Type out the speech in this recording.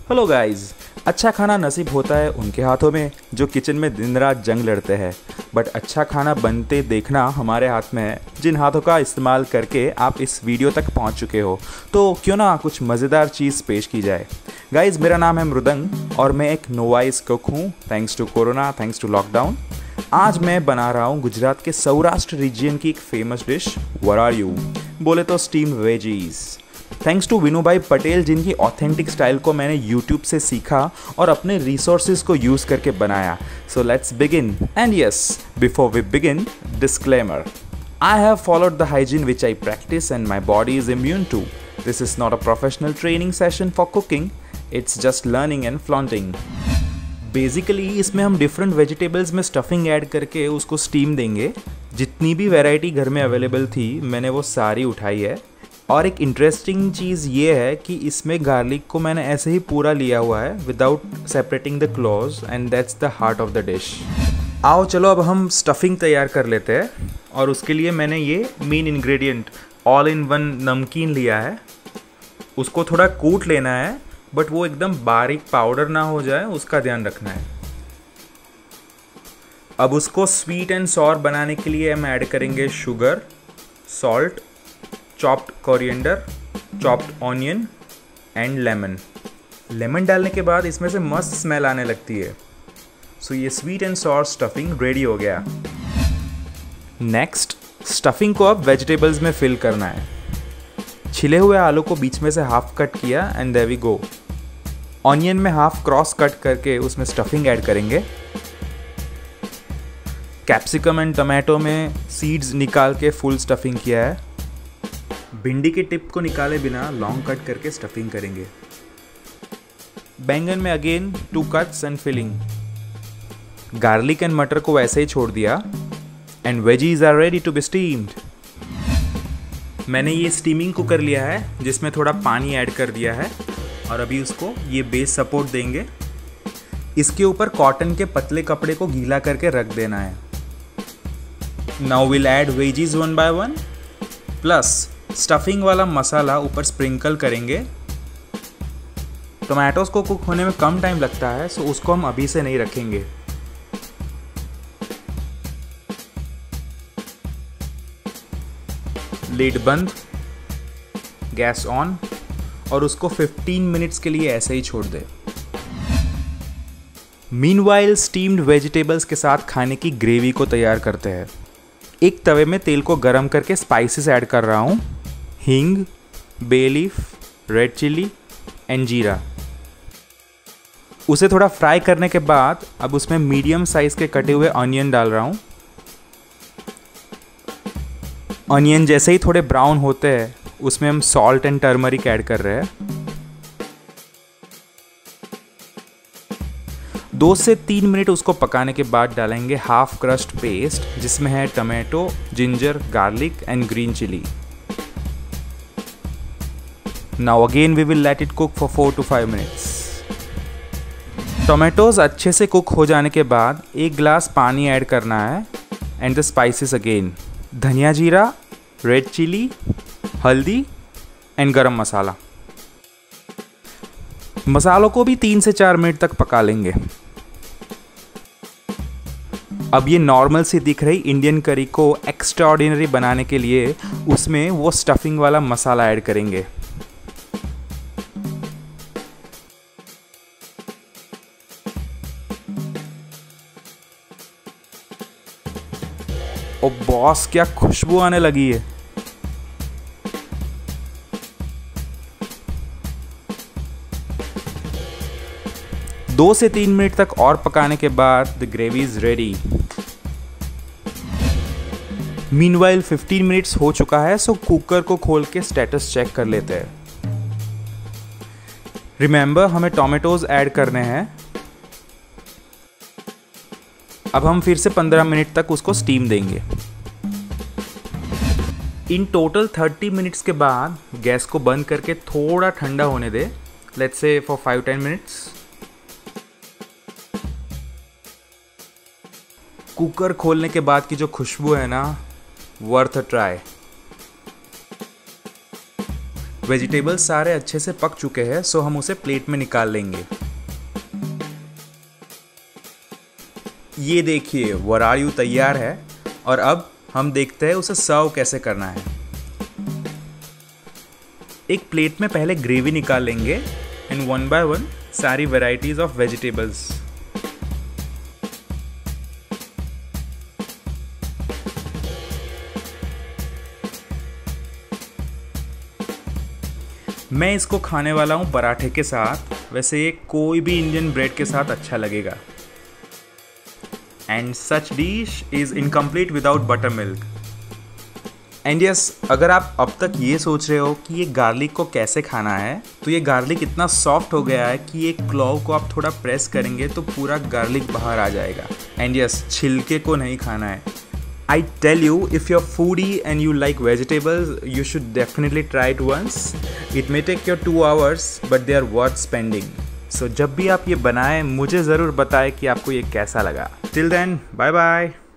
Hello guys. अच्छा खाना नसीब होता है उनके हाथों में जो किचन में दिन रात जंग लड़ते हैं, बट अच्छा खाना बनते देखना हमारे हाथ में है, जिन हाथों का इस्तेमाल करके आप इस वीडियो तक पहुंच चुके हो। तो क्यों ना कुछ मज़ेदार चीज़ पेश की जाए। गाइस, मेरा नाम है मृदंग और मैं एक नोवाइस कुक हूँ। Thanks to corona, thanks to lockdown. आज मैं बना रहा हूँ गुजरात के सौराष्ट्र रीजन की एक फेमस डिश वरायू, बोले तो steam veggies. Thanks to Vinu bhai Patel, जिनकी ऑथेंटिक स्टाइल को मैंने यूट्यूब से सीखा और अपने रिसोर्सेज को यूज़ करके बनाया। So let's begin. And yes, before we begin, disclaimer, I have followed the hygiene which I practice and my body is immune to. This is not a professional training session for cooking, it's just learning and flaunting. Basically इसमें हम different vegetables में stuffing add करके उसको steam देंगे। जितनी भी variety घर में अवेलेबल थी मैंने वो सारी उठाई है। और एक इंटरेस्टिंग चीज़ ये है कि इसमें गार्लिक को मैंने ऐसे ही पूरा लिया हुआ है without separating the clause, and that's the heart of the dish. आओ चलो अब हम स्टफिंग तैयार कर लेते हैं। और उसके लिए मैंने ये main ingredient all in one नमकीन लिया है। उसको थोड़ा कूट लेना है, बट वो एकदम बारीक पाउडर ना हो जाए, उसका ध्यान रखना है। अब उसको स्वीट एंड सॉर बनाने के लिए हम ऐड करेंगे sugar, salt, chopped coriander, chopped onion and lemon. Lemon डालने के बाद इसमें से मस्त स्मेल आने लगती है। सो ये sweet and sour stuffing ready हो गया। नेक्स्ट, स्टफिंग को अब वेजिटेबल्स में फिल करना है। छिले हुए आलू को बीच में से हाफ कट किया and there we go. Onion में हाफ क्रॉस कट करके उसमें स्टफिंग ऐड करेंगे। कैप्सिकम एंड टमाटो में सीड्स निकाल के फुल स्टफिंग किया है। भिंडी के टिप को निकाले बिना लॉन्ग कट करके स्टफिंग करेंगे। बैंगन में again 2 cuts and filling. Garlic and मटर को वैसे ही छोड़ दिया and veggies are ready to be steamed. मैंने ये स्टीमिंग कुकर लिया है जिसमें थोड़ा पानी ऐड कर दिया है और अभी उसको ये बेस सपोर्ट देंगे। इसके ऊपर कॉटन के पतले कपड़े को गीला करके रख देना है। Now will add veggies 1 by 1 plus stuffing वाला मसाला ऊपर स्प्रिंकल करेंगे। टोमेटोज को कुक होने में कम टाइम लगता है, सो उसको हम अभी से नहीं रखेंगे। लिड बंद, गैस ऑन और उसको 15 मिनट्स के लिए ऐसे ही छोड़ दे। मीनवाइल स्टीम्ड वेजिटेबल्स के साथ खाने की ग्रेवी को तैयार करते हैं। एक तवे में तेल को गरम करके स्पाइसेस ऐड कर रहा हूँ। हींग, bay leaf, red chilli and जीरा। उसे थोड़ा फ्राई करने के बाद अब उसमें मीडियम साइज के कटे हुए ऑनियन डाल रहा हूँ। ऑनियन जैसे ही थोड़े ब्राउन होते हैं उसमें हम सॉल्ट एंड टर्मरिक ऐड कर रहे हैं। 2 से 3 मिनट उसको पकाने के बाद डालेंगे हाफ क्रस्ट पेस्ट जिसमें है tomato, ginger, garlic and green chilli. Now again we will let it cook for 4 to 5 minutes. Tomatoes अच्छे से कुक हो जाने के बाद 1 गिलास पानी ऐड करना है एंड द स्पाइसेस अगेन। धनिया जीरा, रेड चिली, हल्दी एंड गरम मसाला। मसालों को भी 3 से 4 मिनट तक पका लेंगे। अब ये नॉर्मल सी दिख रही इंडियन करी को एक्स्ट्राऑर्डिनरी बनाने के लिए उसमें वो स्टफिंग वाला मसाला ऐड करेंगे। ओ बॉस, क्या खुशबू आने लगी है। दो से 3 मिनट तक और पकाने के बाद the gravy is ready. Meanwhile 15 minutes हो चुका है, सो कुकर को खोल के स्टेटस चेक कर लेते हैं। रिमेंबर, हमें टोमेटोज ऐड करने हैं। अब हम फिर से 15 मिनट तक उसको स्टीम देंगे। इन टोटल 30 मिनट्स के बाद गैस को बंद करके थोड़ा ठंडा होने दे, let's say for 5-10 minutes. Cooker खोलने के बाद की जो खुशबू है ना, वर्थ अ ट्राई। वेजिटेबल्स सारे अच्छे से पक चुके हैं, सो हम उसे प्लेट में निकाल लेंगे। ये देखिए वरायू तैयार है और अब हम देखते हैं उसे सर्व कैसे करना है। एक प्लेट में पहले ग्रेवी निकाल लेंगे एंड वन बाय वन सारी वैरायटीज ऑफ वेजिटेबल्स। मैं इसको खाने वाला हूँ पराठे के साथ, वैसे ये कोई भी इंडियन ब्रेड के साथ अच्छा लगेगा। And such dish is incomplete without buttermilk. And yes, अगर आप अब तक ये सोच रहे हो कि ये गार्लिक को कैसे खाना है, तो ये गार्लिक इतना सॉफ्ट हो गया है कि एक क्लॉव को आप थोड़ा प्रेस करेंगे तो पूरा गार्लिक बाहर आ जाएगा। एंड यस, छिलके को नहीं खाना है। I tell you, if you're foodie and you like vegetables, you should definitely try it once. It may take you 2 hours, but they are worth spending. So जब भी आप ये बनाएं, मुझे ज़रूर बताएं कि आपको ये कैसा लगा। Till then, bye bye.